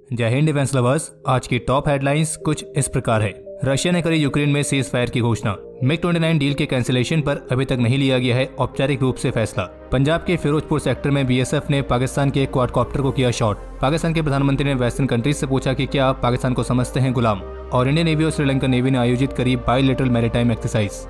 जय Hind defence lovers. आज की टॉप हेडलाइंस कुछ इस प्रकार है। रशिया ने करी यूक्रेन में सीज फायर की घोषणा। MiG-29 डील के कैंसिलेशन पर अभी तक नहीं लिया गया है औपचारिक रूप से फैसला। पंजाब के फिरोजपुर सेक्टर में BSF ने पाकिस्तान के क्वाडकॉप्टर को किया शॉट। पाकिस्तान के प्रधानमंत्री ने वेस्टर्न कंट्रीज से पूछा कि क्या आप पाकिस्तान को समझते हैं गुलाम। और इंडियन नेवी और श्रीलंकन नेवी ने आयोजित करी बायलैटरल मैरीटाइम एक्सरसाइज।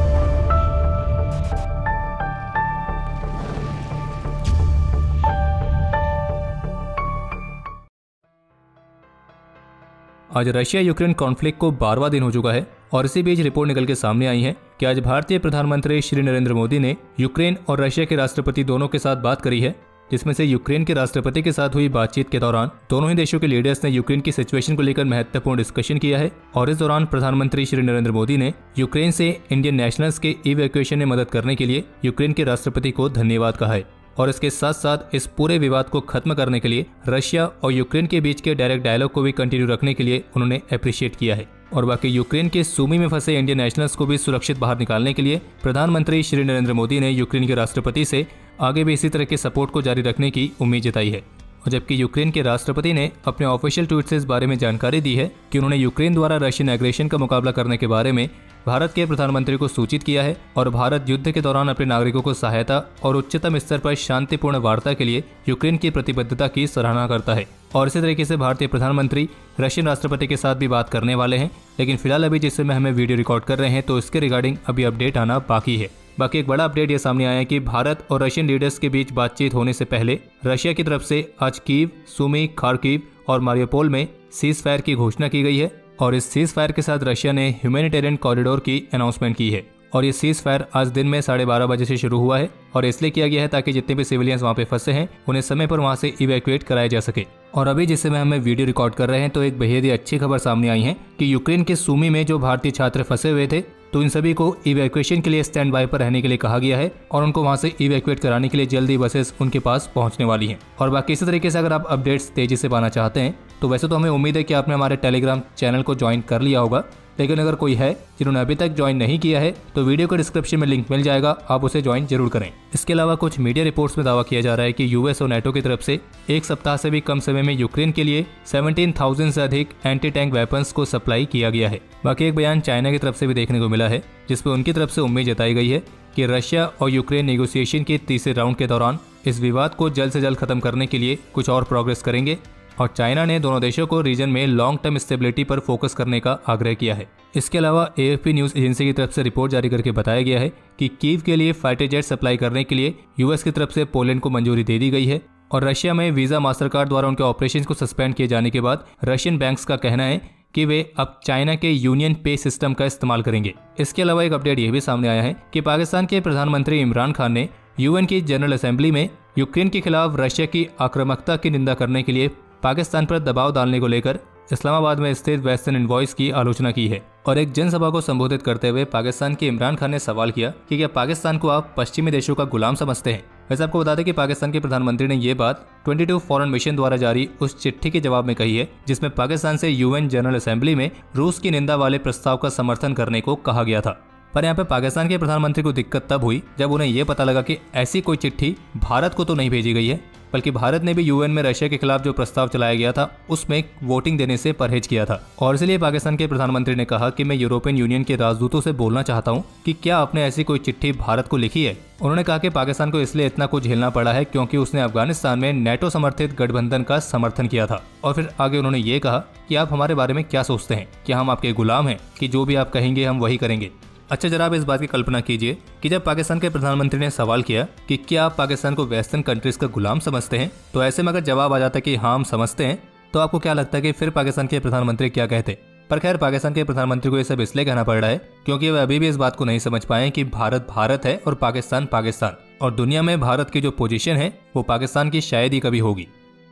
आज रशिया यूक्रेन कॉन्फ्लिक्ट को 12वां दिन हो चुका है और इसी बीच रिपोर्ट निकल के सामने आई है कि आज भारतीय प्रधानमंत्री श्री नरेंद्र मोदी ने यूक्रेन और रशिया के राष्ट्रपति दोनों के साथ बात करी है, जिसमें से यूक्रेन के राष्ट्रपति के साथ हुई बातचीत के दौरान दोनों ही देशों के लीडर्स ने यूक्रेन की सिचुएशन को लेकर महत्वपूर्ण डिस्कशन किया है। और इस दौरान प्रधानमंत्री श्री नरेंद्र मोदी ने यूक्रेन से इंडियन नेशनल्स के इवैक्यूएशन में मदद करने के लिए यूक्रेन के राष्ट्रपति को धन्यवाद कहा है। और इसके साथ साथ इस पूरे विवाद को खत्म करने के लिए रशिया और यूक्रेन के बीच के डायरेक्ट डायलॉग को भी कंटिन्यू रखने के लिए उन्होंने अप्रिशिएट किया है। और बाकी यूक्रेन के सूमी में फंसे इंडियन नेशनल्स को भी सुरक्षित बाहर निकालने के लिए प्रधानमंत्री श्री नरेंद्र मोदी ने यूक्रेन के राष्ट्रपति से आगे भी इसी तरह के सपोर्ट को जारी रखने की उम्मीद जताई है। और जबकि यूक्रेन के राष्ट्रपति ने अपने ऑफिशियल ट्वीट से इस बारे में जानकारी दी है कि उन्होंने यूक्रेन द्वारा रशियन एग्रेशन का मुकाबला करने के बारे में भारत के प्रधानमंत्री को सूचित किया है और भारत युद्ध के दौरान अपने नागरिकों को सहायता और उच्चतम स्तर पर शांतिपूर्ण वार्ता के लिए यूक्रेन की प्रतिबद्धता की सराहना करता है। और इसी तरीके से भारतीय प्रधानमंत्री रशियन राष्ट्रपति के साथ भी बात करने वाले हैं, लेकिन फिलहाल अभी जिस समय हमें वीडियो रिकॉर्ड कर रहे हैं तो इसके रिगार्डिंग अभी अपडेट आना बाकी है। बाकी एक बड़ा अपडेट ये सामने आया है कि भारत और रशियन लीडर्स के बीच बातचीत होने से पहले रशिया की तरफ से आज कीव, सुमी, खार्किव और मारियोपोल में सीज फायर की घोषणा की गई है। और इस सीज फायर के साथ रशिया ने ह्यूमैनिटेरियन कॉरिडोर की अनाउंसमेंट की है। और ये सीज फायर आज दिन में 12:30 बजे से शुरू हुआ है और इसलिए किया गया है ताकि जितने भी सिविलियंस वहाँ पे फंसे हैं उन्हें समय पर वहाँ से इवैक्यूएट कराया जा सके। और अभी जिस समय हमें वीडियो रिकॉर्ड कर रहे हैं तो एक बेहद ही अच्छी खबर सामने आई है कि यूक्रेन के सूमी में जो भारतीय छात्र फंसे हुए थे तो इन सभी को इवैक्यूएशन के लिए स्टैंड बाय पर रहने के लिए कहा गया है और उनको वहां से इवैक्यूएट कराने के लिए जल्दी बसेस उनके पास पहुंचने वाली हैं। और बाकी इसी तरीके से अगर आप अपडेट्स तेजी से पाना चाहते हैं तो वैसे तो हमें उम्मीद है कि आपने हमारे टेलीग्राम चैनल को ज्वाइन कर लिया होगा, लेकिन अगर कोई है जिन्होंने अभी तक ज्वाइन नहीं किया है तो वीडियो के डिस्क्रिप्शन में लिंक मिल जाएगा, आप उसे ज्वाइन जरूर करें। इसके अलावा कुछ मीडिया रिपोर्ट्स में दावा किया जा रहा है कि यूएस और नेटो की तरफ से एक सप्ताह से भी कम समय में यूक्रेन के लिए 17,000 से अधिक एंटी टैंक वेपन्स को सप्लाई किया गया है। बाकी एक बयान चाइना की तरफ से भी देखने को मिला है जिसमें उनकी तरफ से उम्मीद जताई गई है कि रशिया और यूक्रेन नेगोशिएशन के तीसरे राउंड के दौरान इस विवाद को जल्द से जल्द खत्म करने के लिए कुछ और प्रोग्रेस करेंगे। और चाइना ने दोनों देशों को रीजन में लॉन्ग टर्म स्टेबिलिटी पर फोकस करने का आग्रह किया है। इसके अलावा AFP न्यूज एजेंसी की तरफ से रिपोर्ट जारी करके बताया गया है कि कीव के लिए फाइटर जेट सप्लाई करने के लिए यूएस की तरफ से पोलैंड को मंजूरी दे दी गई है। और रशिया में वीजा मास्टरकार्ड द्वारा उनके ऑपरेशन को सस्पेंड किए जाने के बाद रशियन बैंक्स का कहना है कि वे अब चाइना के यूनियन पे सिस्टम का इस्तेमाल करेंगे। इसके अलावा एक अपडेट यह भी सामने आया है कि पाकिस्तान के प्रधानमंत्री इमरान खान ने UN की जनरल असेंबली में यूक्रेन के खिलाफ रशिया की आक्रामकता की निंदा करने के लिए पाकिस्तान पर दबाव डालने को लेकर इस्लामाबाद में स्थित वेस्टर्न एनवॉयज की आलोचना की है। और एक जनसभा को संबोधित करते हुए पाकिस्तान के इमरान खान ने सवाल किया कि क्या पाकिस्तान को आप पश्चिमी देशों का गुलाम समझते हैं। वैसे आपको बता दें कि पाकिस्तान के प्रधानमंत्री ने ये बात 22 फॉरेन मिशन द्वारा जारी उस चिट्ठी के जवाब में कही है जिसमें पाकिस्तान से UN जनरल असेंबली में रूस की निंदा वाले प्रस्ताव का समर्थन करने को कहा गया था। पर यहाँ पे पाकिस्तान के प्रधानमंत्री को दिक्कत तब हुई जब उन्हें यह पता लगा कि ऐसी कोई चिट्ठी भारत को तो नहीं भेजी गई है, बल्कि भारत ने भी UN में रशिया के खिलाफ जो प्रस्ताव चलाया गया था उसमें वोटिंग देने से परहेज किया था। और इसलिए पाकिस्तान के प्रधानमंत्री ने कहा कि मैं यूरोपियन यूनियन के राजदूतों से बोलना चाहता हूं कि क्या आपने ऐसी कोई चिट्ठी भारत को लिखी है। उन्होंने कहा कि पाकिस्तान को इसलिए इतना कुछ झेलना पड़ा है क्योंकि उसने अफगानिस्तान में नेटो समर्थित गठबंधन का समर्थन किया था। और फिर आगे उन्होंने ये कहा कि आप हमारे बारे में क्या सोचते हैं, क्या हम आपके गुलाम हैं कि जो भी आप कहेंगे हम वही करेंगे। अच्छा, जरा आप इस बात की कल्पना कीजिए कि जब पाकिस्तान के प्रधानमंत्री ने सवाल किया कि क्या आप पाकिस्तान को वेस्टर्न कंट्रीज का गुलाम समझते हैं, तो ऐसे में अगर जवाब आ जाता कि हाँ हम समझते हैं, तो आपको क्या लगता है कि फिर पाकिस्तान के प्रधानमंत्री क्या कहते। पर खैर पाकिस्तान के प्रधानमंत्री को ये सब इसलिए कहना पड़ रहा है क्योंकि वे अभी भी इस बात को नहीं समझ पाए कि भारत भारत है और पाकिस्तान पाकिस्तान, और दुनिया में भारत की जो पोजीशन है वो पाकिस्तान की शायद ही कभी होगी।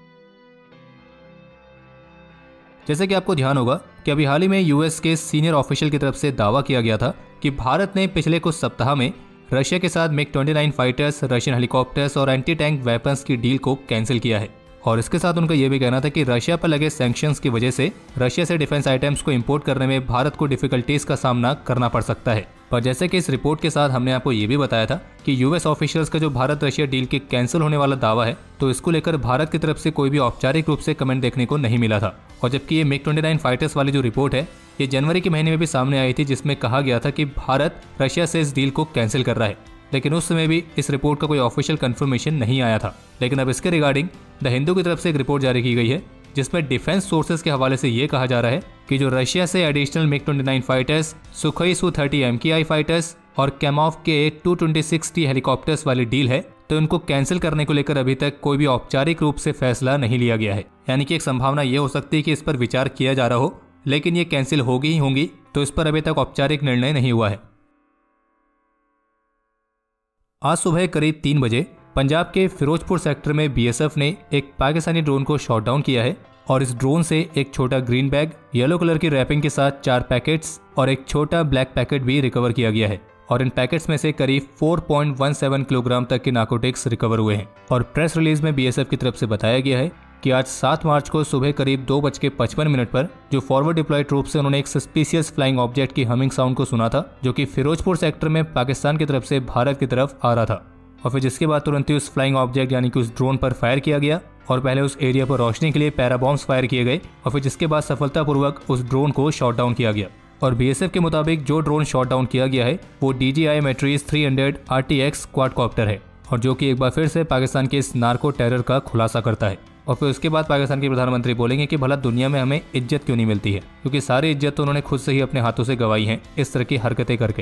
जैसे कि आपको ध्यान होगा कि अभी हाल ही में US के सीनियर ऑफिशियल की तरफ से दावा किया गया था कि भारत ने पिछले कुछ सप्ताह में रशिया के साथ MiG-29 फाइटर्स, रशियन हेलीकॉप्टर्स और एंटी टैंक वेपन्स की डील को कैंसिल किया है। और इसके साथ उनका ये भी कहना था कि रशिया पर लगे सैंक्शंस की वजह से रशिया से डिफेंस आइटम्स को इंपोर्ट करने में भारत को डिफिकल्टीज का सामना करना पड़ सकता है। पर जैसे कि इस रिपोर्ट के साथ हमने आपको ये भी बताया था कि यूएस ऑफिशियल्स का जो भारत रशिया डील के कैंसिल होने वाला दावा है, तो इसको लेकर भारत की तरफ से कोई भी औपचारिक रूप से कमेंट देखने को नहीं मिला था। और जबकि ये MiG-29 फाइटर्स वाली जो रिपोर्ट है, ये जनवरी के महीने में भी सामने आई थी, जिसमें कहा गया था कि भारत रशिया से इस डील को कैंसिल कर रहा है, लेकिन उस समय भी इस रिपोर्ट का कोई ऑफिशियल कंफर्मेशन नहीं आया था। लेकिन अब इसके रिगार्डिंग द हिंदू की तरफ से एक रिपोर्ट जारी की गई है, जिसमें डिफेंस सोर्सेज के हवाले से ये कहा जा रहा है कि जो रशिया से additional MiG-29 fighters, Sukhoi Su-30 MKI fighters और कैमॉफ के 226T हेलीकॉप्टर्स वाली डील है, तो इनको कैंसिल करने को लेकर अभी तक कोई भी औपचारिक रूप से फैसला नहीं लिया गया है। यानी कि एक संभावना ये हो सकती है कि इस पर विचार किया जा रहा हो, लेकिन ये कैंसिल होगी ही होंगी, तो इस पर अभी तक औपचारिक निर्णय नहीं हुआ है। आज सुबह करीब 3 बजे पंजाब के फिरोजपुर सेक्टर में BSF ने एक पाकिस्तानी ड्रोन को शॉट डाउन किया है और इस ड्रोन से एक छोटा ग्रीन बैग, येलो कलर की रैपिंग के साथ 4 पैकेट्स और एक छोटा ब्लैक पैकेट भी रिकवर किया गया है। और इन पैकेट्स में से करीब 4.17 किलोग्राम तक के नार्कोटिक्स रिकवर हुए हैं। और प्रेस रिलीज में BSF की तरफ से बताया गया है कि आज 7 मार्च को सुबह करीब 2:55 पर जो फॉरवर्ड डिप्लॉयड ट्रूप से उन्होंने एक सस्पिशियस फ्लाइंग ऑब्जेक्ट की हमिंग साउंड को सुना था, जो कि फिरोजपुर सेक्टर में पाकिस्तान की तरफ से भारत की तरफ आ रहा था। और फिर जिसके बाद तुरंत ही उस फ्लाइंग ऑब्जेक्ट यानी कि उस ड्रोन पर फायर किया गया और पहले उस एरिया पर रोशनी के लिए पैराबॉम्ब्स फायर किए गए और फिर जिसके बाद सफलतापूर्वक उस ड्रोन को शॉट डाउन किया गया। और BSF के मुताबिक जो ड्रोन शॉट डाउन किया गया है वो DJI Matrice 300 RTX क्वाडकॉप्टर है, और जो कि एक बार फिर से पाकिस्तान के इस नार्को टेरर का खुलासा करता है। और फिर उसके बाद पाकिस्तान के प्रधानमंत्री बोलेंगे कि भला दुनिया में हमें इज्जत क्यों नहीं मिलती है, क्योंकि सारी इज्जत तो उन्होंने खुद से ही अपने हाथों से गंवाई है इस तरह की हरकतें करके।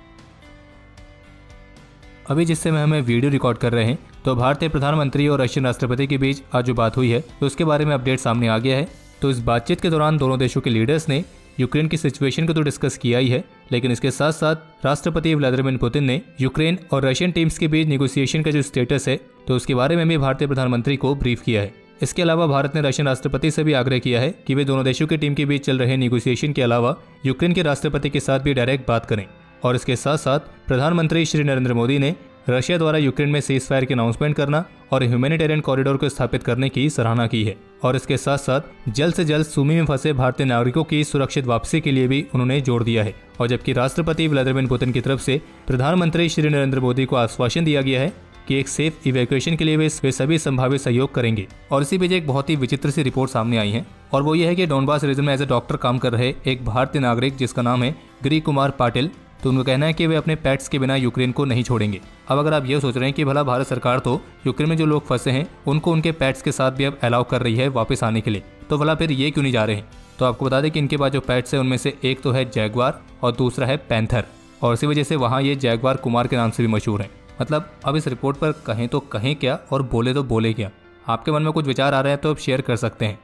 अभी जिस समय हमें वीडियो रिकॉर्ड कर रहे हैं, तो भारतीय प्रधानमंत्री और रशियन राष्ट्रपति के बीच आज जो बात हुई है, तो उसके बारे में अपडेट सामने आ गया है। तो इस बातचीत के दौरान दोनों देशों के लीडर्स ने यूक्रेन की सिचुएशन को तो डिस्कस किया ही है, लेकिन इसके साथ साथ राष्ट्रपति व्लादिमीर पुतिन ने यूक्रेन और रशियन टीम्स के बीच नेगोशिएशन का जो स्टेटस है, तो उसके बारे में भी भारतीय प्रधानमंत्री को ब्रीफ किया है। इसके अलावा भारत ने रशियन राष्ट्रपति से भी आग्रह किया है कि वे दोनों देशों की टीम के बीच चल रहे नेगोशिएशन के अलावा यूक्रेन के राष्ट्रपति के साथ भी डायरेक्ट बात करें। और इसके साथ साथ प्रधानमंत्री श्री नरेंद्र मोदी ने रशिया द्वारा यूक्रेन में सीज फायर की अनाउंसमेंट करना और ह्यूमैनिटेरियन कॉरिडोर को स्थापित करने की सराहना की है। और इसके साथ साथ जल्द से जल्द सुमी में फंसे भारतीय नागरिकों की सुरक्षित वापसी के लिए भी उन्होंने जोर दिया है। और जबकि राष्ट्रपति व्लादिमीर पुतिन की तरफ से प्रधानमंत्री श्री नरेंद्र मोदी को आश्वासन दिया गया है कि एक सेफ इवैक्यूएशन के लिए वे सभी संभावित सहयोग करेंगे। और इसी बीच एक बहुत ही विचित्र सी रिपोर्ट सामने आई है, और वो ये है कि डोनबास रीजन में एज ए डॉक्टर काम कर रहे एक भारतीय नागरिक जिसका नाम है गिरी कुमार पाटिल, तो उनका कहना है कि वे अपने पेट्स के बिना यूक्रेन को नहीं छोड़ेंगे। अब अगर आप ये सोच रहे हैं कि भला भारत सरकार तो यूक्रेन में जो लोग फंसे हैं उनको उनके पेट्स के साथ भी अब अलाउ कर रही है वापस आने के लिए, तो भला फिर ये क्यों नहीं जा रहे हैं? तो आपको बता दें कि इनके पास जो पेट्स है उनमें से एक तो है जैगवार और दूसरा है पैंथर, और इसी वजह से वहाँ ये जैगवार कुमार के नाम से भी मशहूर हैं। मतलब अब इस रिपोर्ट पर कहें तो कहें क्या और बोले तो बोले क्या? आपके मन में कुछ विचार आ रहे हैं तो आप शेयर कर सकते हैं।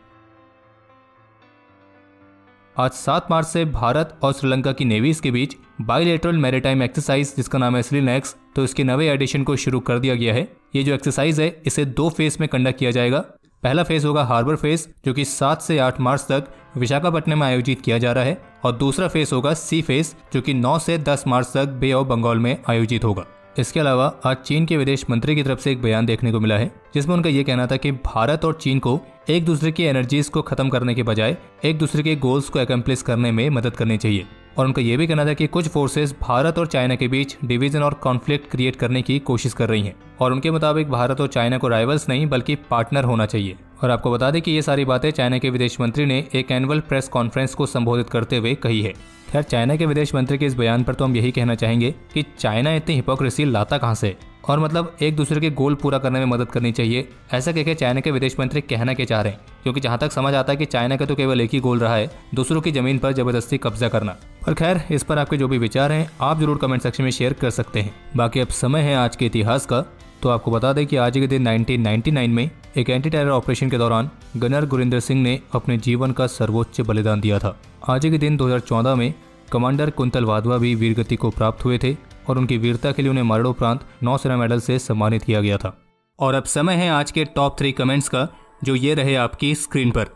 आज 7 मार्च से भारत और श्रीलंका की नेवीज के बीच बाइलेटरल मैरीटाइम एक्सरसाइज जिसका नाम है SLINEX, तो इसके नवे एडिशन को शुरू कर दिया गया है। ये जो एक्सरसाइज है इसे 2 फेज में कंडक्ट किया जाएगा। पहला फेज होगा हार्बर फेज, जो कि 7 से 8 मार्च तक विशाखापट्टनम में आयोजित किया जा रहा है, और दूसरा फेज होगा सी फेज, जो कि 9 से 10 मार्च तक बे ऑफ बंगाल में आयोजित होगा। इसके अलावा आज चीन के विदेश मंत्री की तरफ से एक बयान देखने को मिला है, जिसमें उनका यह कहना था कि भारत और चीन को एक दूसरे की एनर्जीज को खत्म करने के बजाय एक दूसरे के गोल्स को एकम्प्लिश करने में मदद करनी चाहिए। और उनका यह भी कहना था कि कुछ फोर्सेस भारत और चाइना के बीच डिवीजन और कॉन्फ्लिक्ट क्रिएट करने की कोशिश कर रही हैं, और उनके मुताबिक भारत और चाइना को राइवल्स नहीं बल्कि पार्टनर होना चाहिए। और आपको बता दें कि ये सारी बातें चाइना के विदेश मंत्री ने एक एनुअल प्रेस कॉन्फ्रेंस को संबोधित करते हुए कही है। खैर, चाइना के विदेश मंत्री के इस बयान पर तो हम यही कहना चाहेंगे कि चाइना इतनी हिपोक्रेसी लाता कहां से, और मतलब एक दूसरे के गोल पूरा करने में मदद करनी चाहिए, ऐसा कहकर चाइना के विदेश मंत्री कहना क्या चाह रहे हैं? क्योंकि जहां तक समझ आता है कि चाइना का तो केवल एक ही गोल रहा है, दूसरों की जमीन पर जबरदस्ती कब्जा करना। पर खैर, इस पर आपके जो भी विचार हैं आप जरूर कमेंट सेक्शन में शेयर कर सकते हैं। बाकी अब समय है आज के इतिहास का, तो आपको बता दें कि आज के दिन 1999 में एक एंटी टेरर ऑपरेशन के दौरान गनर गुरिंदर सिंह ने अपने जीवन का सर्वोच्च बलिदान दिया था। आज के दिन 2014 में कमांडर कुंतल वाधवा भी वीरगति को प्राप्त हुए थे, और उनकी वीरता के लिए उन्हें मरणोपरांत नौसेना मेडल से सम्मानित किया गया था। और अब समय है आज के टॉप 3 कमेंट्स का, जो ये रहे आपकी स्क्रीन पर।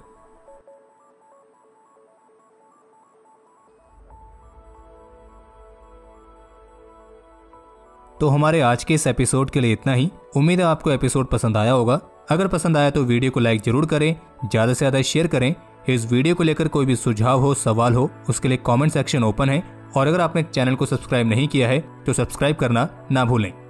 तो हमारे आज के इस एपिसोड के लिए इतना ही। उम्मीद है आपको एपिसोड पसंद आया होगा। अगर पसंद आया तो वीडियो को लाइक जरूर करें, ज़्यादा से ज़्यादा शेयर करें। इस वीडियो को लेकर कोई भी सुझाव हो, सवाल हो, उसके लिए कमेंट सेक्शन ओपन है। और अगर आपने चैनल को सब्सक्राइब नहीं किया है तो सब्सक्राइब करना ना भूलें।